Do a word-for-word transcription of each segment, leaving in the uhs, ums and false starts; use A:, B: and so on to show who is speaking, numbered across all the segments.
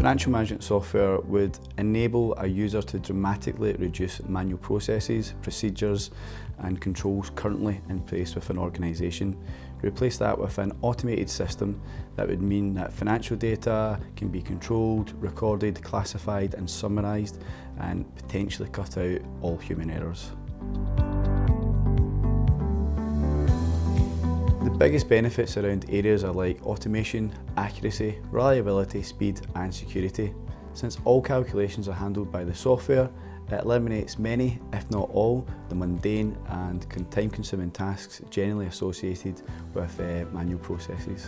A: Financial management software would enable a user to dramatically reduce manual processes, procedures and controls currently in place with an organisation. Replace that with an automated system that would mean that financial data can be controlled, recorded, classified and summarised, and potentially cut out all human errors. The biggest benefits around areas are like automation, accuracy, reliability, speed and security. Since all calculations are handled by the software, it eliminates many, if not all, the mundane and time-consuming tasks generally associated with uh, manual processes.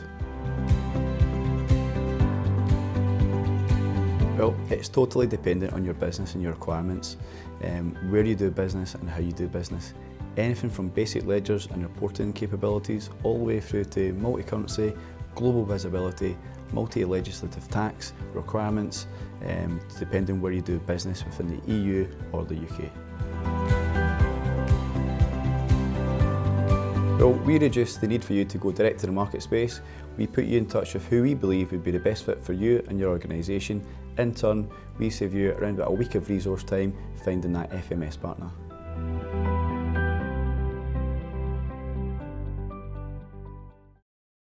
A: Well, it's totally dependent on your business and your requirements, um, where you do business and how you do business. Anything from basic ledgers and reporting capabilities all the way through to multi-currency, global visibility, multi-legislative tax requirements, um, depending where you do business within the E U or the U K. Well, we reduce the need for you to go direct to the market space. We put you in touch with who we believe would be the best fit for you and your organisation. In turn, we save you around about a week of resource time finding that F M S partner.